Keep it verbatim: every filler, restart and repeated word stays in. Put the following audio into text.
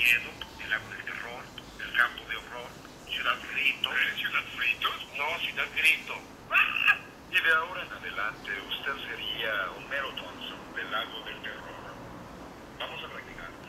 miedo, el lago del terror, el campo de horror, Ciudad Grito. ¿Eh, ¿Ciudad Fritos? No, Ciudad Grito. Y de ahora en adelante usted sería Homero Thompson del lago del terror. Vamos a practicar.